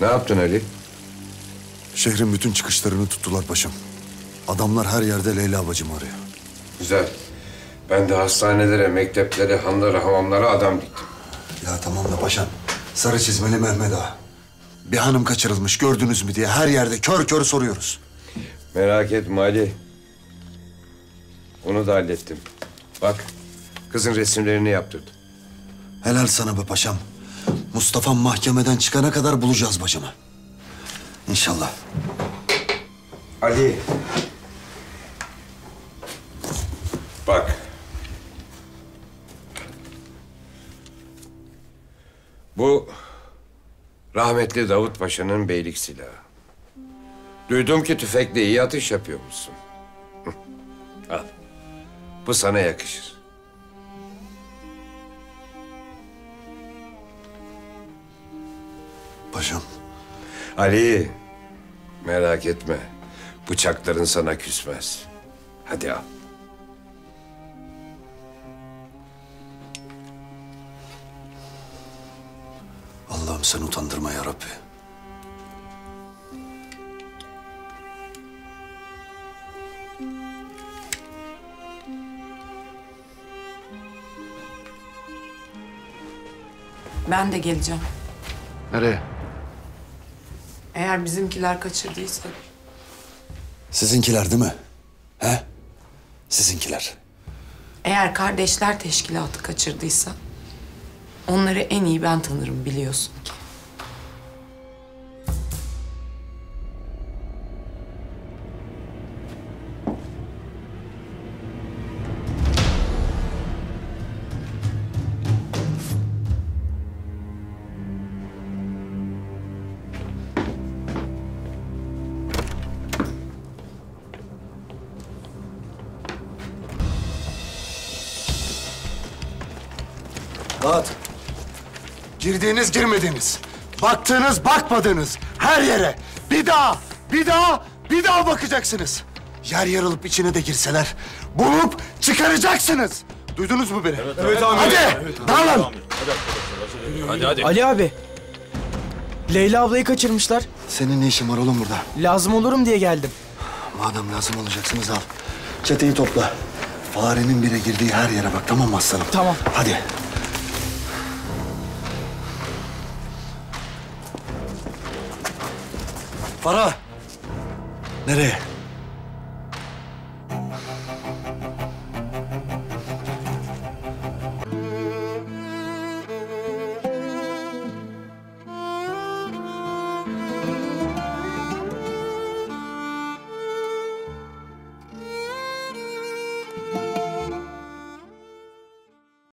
Ne yaptın Ali? Şehrin bütün çıkışlarını tuttular paşam. Adamlar her yerde Leyla bacımı arıyor. Güzel. Ben de hastanelere, mekteplere, hanlara, hamamlara adam diktim. Ya tamam da paşam. Sarı çizmeli Mehmet Ağa. Bir hanım kaçırılmış gördünüz mü diye her yerde kör kör soruyoruz. Merak etme Ali. Onu da hallettim. Bak, kızın resimlerini yaptırdım. Helal sana be paşam. Mustafa'm mahkemeden çıkana kadar bulacağız bacımı. İnşallah. Ali. Bak. Bu rahmetli Davut Paşa'nın beylik silahı. Duydum ki tüfekle iyi atış yapıyormuşsun. Al. Bu sana yakışır. Paşam. Ali, merak etme. Bıçakların sana küsmez. Hadi al. Allah'ım sen utandırma ya Rabbi. Ben de geleceğim. Nereye? Eğer bizimkiler kaçırdıysa. Sizinkiler değil mi? He? Sizinkiler. Eğer kardeşler teşkilatı kaçırdıysa onları en iyi ben tanırım biliyorsun ki. Rahat. Girdiğiniz girmediğiniz, baktığınız bakmadığınız her yere bir daha bakacaksınız. Yer yarılıp içine de girseler bulup çıkaracaksınız. Duydunuz mu beni? Evet abi. Hadi dağılın. Hadi. Ali abi. Leyla ablayı kaçırmışlar. Senin ne işin var oğlum burada? Lazım olurum diye geldim. Madem lazım olacaksınız al. Çeteyi topla. Farenin bile girdiği her yere bak, tamam mı aslanım? Tamam. Hadi. Farah. Nereye?